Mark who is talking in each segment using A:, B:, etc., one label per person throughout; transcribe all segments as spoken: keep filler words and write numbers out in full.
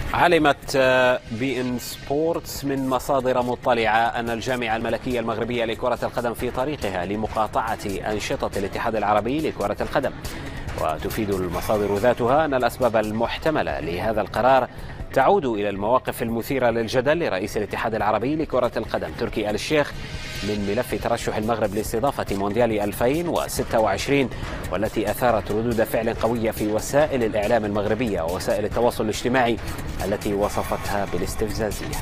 A: علمت بي إن سبورتس من مصادر مطلعة أن الجامعة الملكية المغربية لكرة القدم في طريقها لمقاطعة أنشطة الاتحاد العربي لكرة القدم. وتفيد المصادر ذاتها أن الأسباب المحتملة لهذا القرار تعود إلى المواقف المثيرة للجدل لرئيس الاتحاد العربي لكرة القدم تركي آل الشيخ من ملف ترشح المغرب لاستضافة مونديال ألفين وستة وعشرين، والتي أثارت ردود فعل قوية في وسائل الإعلام المغربية ووسائل التواصل الاجتماعي التي وصفتها بالاستفزازية.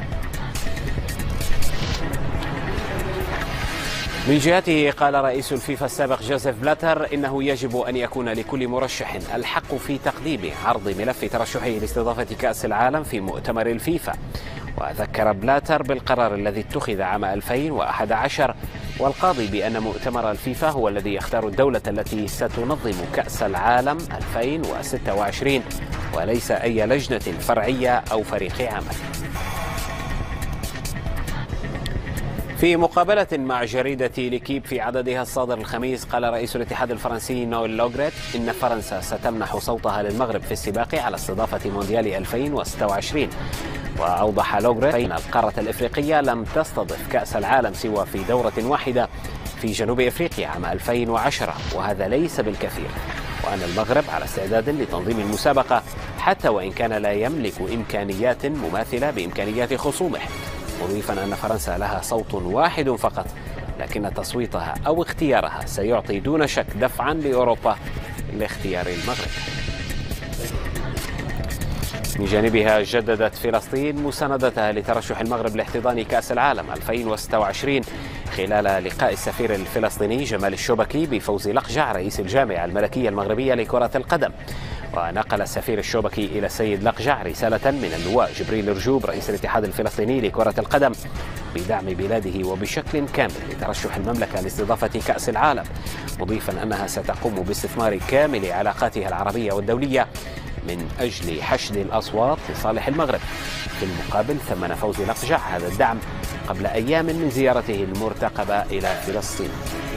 A: من جهته قال رئيس الفيفا السابق جوزيف بلاتر إنه يجب أن يكون لكل مرشح الحق في تقديم عرض ملف ترشحه لاستضافة كأس العالم في مؤتمر الفيفا. وذكر بلاتر بالقرار الذي اتخذ عام ألفين وأحد عشر والقاضي بأن مؤتمر الفيفا هو الذي يختار الدولة التي ستنظم كأس العالم ألفين وستة وعشرين وليس أي لجنة فرعية أو فريق عمل. في مقابلة مع جريدة ليكيب في عددها الصادر الخميس قال رئيس الاتحاد الفرنسي نويل لوغريت إن فرنسا ستمنح صوتها للمغرب في السباق على استضافة مونديال ألفين وستة وعشرين. وأوضح لوغريت أن القارة الإفريقية لم تستضف كأس العالم سوى في دورة واحدة في جنوب إفريقيا عام ألفين وعشرة، وهذا ليس بالكثير، وأن المغرب على استعداد لتنظيم المسابقة حتى وإن كان لا يملك إمكانيات مماثلة بإمكانيات خصومه، مضيفا أن فرنسا لها صوت واحد فقط، لكن تصويتها أو اختيارها سيعطي دون شك دفعا لأوروبا لاختيار المغرب. من جانبها جددت فلسطين مساندتها لترشح المغرب لاحتضان كأس العالم ألفين وستة وعشرين خلال لقاء السفير الفلسطيني جمال الشوبكي بفوزي لقجع رئيس الجامعة الملكية المغربية لكرة القدم. ونقل السفير الشوبكي إلى السيد لقجع رسالة من اللواء جبريل رجوب رئيس الاتحاد الفلسطيني لكرة القدم بدعم بلاده وبشكل كامل لترشح المملكة لاستضافة كأس العالم، مضيفا أنها ستقوم باستثمار كامل علاقاتها العربية والدولية من أجل حشد الأصوات لصالح المغرب. في المقابل ثمن فوزي لقجع هذا الدعم قبل أيام من زيارته المرتقبة إلى فلسطين.